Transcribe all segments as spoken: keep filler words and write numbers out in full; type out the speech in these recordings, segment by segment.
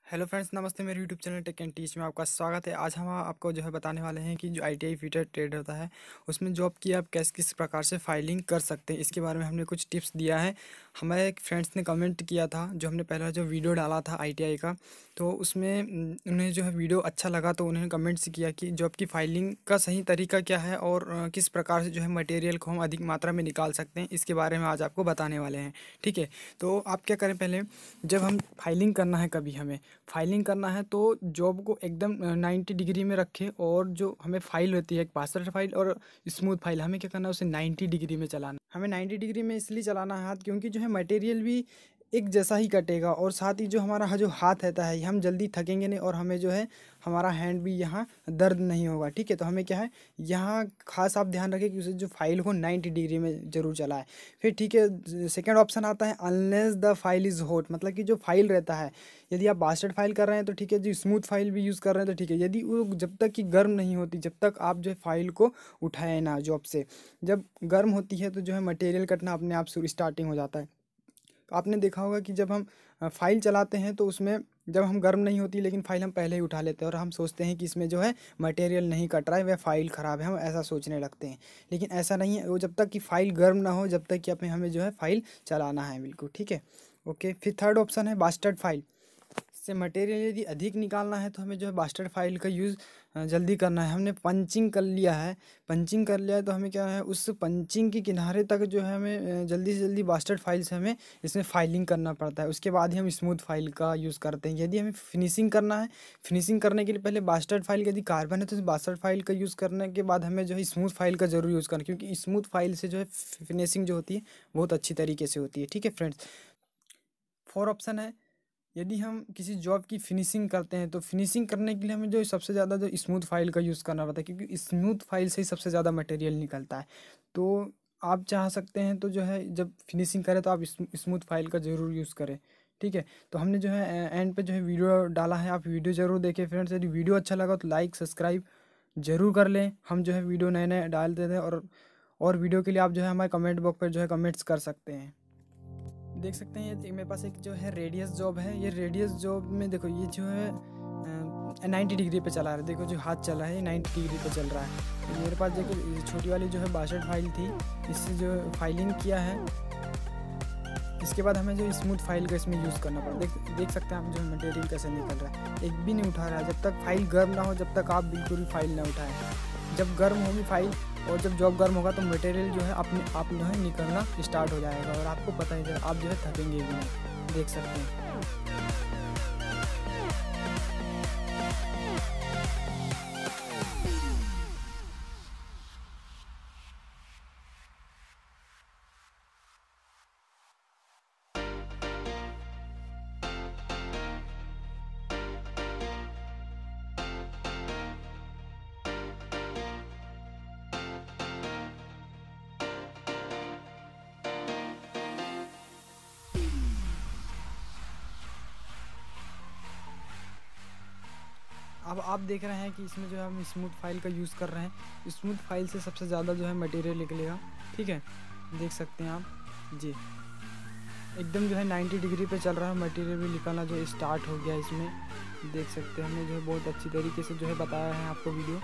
Hello friends, नमस्ते। मेरे YouTube channel tech and teach में आपका स्वागत है। आज हम आपको जो है बताने वाले हैं कि जो आईटीआई फिटर ट्रेड होता है उसमें जॉब की आप कैसे किस प्रकार से फाइलिंग कर सकते हैं, इसके बारे में हमने कुछ टिप्स दिया है। हमारे एक फ्रेंड्स ने कमेंट किया था, जो हमने पहला जो वीडियो डाला था आईटीआई का, तो उसमें उम, उन्हें जो है वीडियो अच्छा लगा, तो उन्होंने कमेंट्स किया कि जॉब की फाइलिंग का सही तरीका क्या है और अ, किस प्रकार से जो है मटेरियल को हम अधिक मात्रा में निकाल सकते हैं, इसके बारे में आज आपको बताने वाले हैं। ठीक है, तो आप क्या करें, पहले जब हम फाइलिंग करना है, कभी हमें फाइलिंग करना है तो जॉब को एकदम नाइन्टी डिग्री में रखें, और जो हमें फाइल होती है एक पासवर्ड फाइल और स्मूथ फाइल, हमें क्या करना है उसे नाइन्टी डिग्री में चलाना। हमें नाइन्टी डिग्री में इसलिए चलाना है हाथ, क्योंकि जो है मटेरियल भी एक जैसा ही कटेगा, और साथ ही जो हमारा जो हाथ रहता है हम जल्दी थकेंगे नहीं, और हमें जो है हमारा हैंड भी यहाँ दर्द नहीं होगा। ठीक है, तो हमें क्या है यहाँ खास आप ध्यान रखें कि उसे जो फाइल हो नाइन्टी डिग्री में ज़रूर चलाएं। फिर ठीक है, सेकेंड ऑप्शन आता है unless the file is hot, मतलब कि जो फाइल रहता है, यदि आप बास्टर्ड फाइल कर रहे हैं तो ठीक है, जो स्मूथ फाइल भी यूज़ कर रहे हैं तो ठीक है, यदि वो जब तक कि गर्म नहीं होती, जब तक आप जो है फाइल को उठाए ना जॉब से, जब गर्म होती है तो जो है मटेरियल कटना अपने आप शुरू स्टार्टिंग हो जाता है। तो आपने देखा होगा कि जब हम अ, फाइल चलाते हैं तो उसमें जब हम गर्म नहीं होती, लेकिन फ़ाइल हम पहले ही उठा लेते हैं और हम सोचते हैं कि इसमें जो है मटेरियल नहीं कट रहा है, वह फ़ाइल ख़राब है, हम ऐसा सोचने लगते हैं। लेकिन ऐसा नहीं है, वो जब तक कि फ़ाइल गर्म ना हो, जब तक कि अपने हमें जो है फ़ाइल चलाना है, बिल्कुल ठीक है। ओके, फिर थर्ड ऑप्शन है बास्टर्ड फाइल। से मटेरियल यदि अधिक निकालना है तो हमें जो है बास्टर्ड फाइल का यूज़ जल्दी करना है। हमने पंचिंग कर लिया है, पंचिंग कर लिया है तो हमें क्या है, उस पंचिंग के किनारे तक जो है हमें अ, जल्दी से जल्दी बास्टर्ड फाइल से हमें इसमें फाइलिंग करना पड़ता है। उसके बाद ही हम स्मूथ फाइल का यूज़ करते हैं। यदि हमें फिनिशिंग करना है, फिनिशिंग करने के लिए पहले बास्टर्ड फाइल यदि कार्बन है तो बास्टर्ड फाइल का यूज़ करने के बाद हमें जो है स्मूथ फाइल का ज़रूर यूज़ करना है, क्योंकि स्मूथ फाइल से जो है फिनिशिंग जो होती है बहुत अच्छी तरीके से होती है। ठीक है फ्रेंड्स, फोर ऑप्शन है, यदि हम किसी जॉब की फिनिशिंग करते हैं तो फिनिशिंग करने के लिए हमें जो सबसे ज़्यादा जो स्मूथ फाइल का यूज़ करना पड़ता है, क्योंकि स्मूथ फाइल से ही सबसे ज़्यादा मटेरियल निकलता है। तो आप चाह सकते हैं तो जो है जब फिनिशिंग करें तो आप स्मूथ फाइल का ज़रूर यूज़ करें। ठीक है, तो हमने जो है एंड पे जो है वीडियो डाला है, आप वीडियो ज़रूर देखें फ्रेंड्स। यदि वीडियो अच्छा लगा तो लाइक सब्सक्राइब ज़रूर कर लें। हम जो है वीडियो नए नए डालते थे, और और वीडियो के लिए आप जो है हमारे कमेंट बॉक्स पर जो है कमेंट्स कर सकते हैं। देख सकते हैं ये मेरे पास एक जो है रेडियस जॉब है। ये रेडियस जॉब में देखो, ये जो है नाइन्टी डिग्री पे चला रहा है, देखो जो हाथ चला है नाइन्टी डिग्री पे चल रहा है। तो मेरे पास देखिए छोटी वाली जो है बासठ फाइल थी, इससे जो फाइलिंग किया है। इसके बाद हमें जो स्मूथ फाइल का इसमें यूज़ करना पड़ा। देख देख सकते हैं आप जो है मटेरियल कैसे निकल रहा है, एक भी नहीं उठा रहा है। जब तक फाइल गर्म ना हो, जब तक आप बिल्कुल भी फाइल ना उठाएं। जब गर्म होगी फाइल और जब जॉब गर्म होगा तो मटेरियल जो है अपने आप जो है निकलना स्टार्ट हो जाएगा, और आपको पता ही आप जो है थकेंगे भी नहीं। देख सकते हैं। अब आप देख रहे हैं कि इसमें जो है हम स्मूथ फाइल का यूज़ कर रहे हैं। स्मूथ फाइल से सबसे ज़्यादा जो है मटेरियल निकलेगा। ठीक है, देख सकते हैं आप जी, एकदम जो है नाइन्टी डिग्री पे चल रहा है, मटेरियल भी निकलना जो स्टार्ट हो गया इसमें। देख सकते हैं, हमने जो है बहुत अच्छी तरीके से जो है बताया है आपको वीडियो।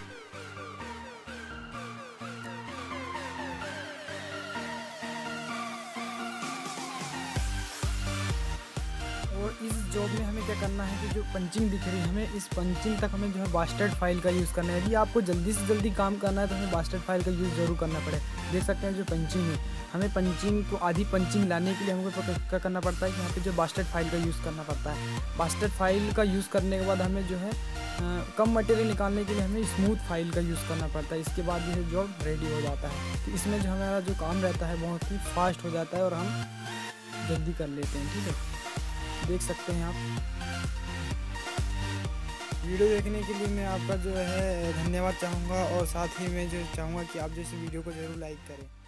और इस जॉब में हमें क्या करना है कि जो पंचिंग दिख रही है, हमें इस पंचिंग तक हमें जो है बास्टर्ड फाइल का यूज़ करना है। यदि आपको जल्दी से जल्दी काम करना है तो हमें बास्टर्ड फाइल का यूज़ ज़रूर करना पड़े। देख सकते हैं जो पंचिंग है, हमें पंचिंग को आधी पंचिंग लाने के लिए हमको क्या करना पड़ता है कि यहाँ पे जो बास्टर्ड फाइल का यूज़ करना पड़ता है। बास्टर्ड फाइल का यूज़ करने के बाद हमें जो है आ, कम मटेरियल निकालने के लिए हमें स्मूथ फाइल का यूज़ करना पड़ता है। इसके बाद जो है जॉब रेडी हो जाता है। तो इसमें जो हमारा जो काम रहता है बहुत ही फास्ट हो जाता है और हम जल्दी कर लेते हैं। ठीक है, देख सकते हैं आप। वीडियो देखने के लिए मैं आपका जो है धन्यवाद चाहूँगा, और साथ ही मैं जो चाहूँगा कि आप जो इस वीडियो को ज़रूर लाइक करें।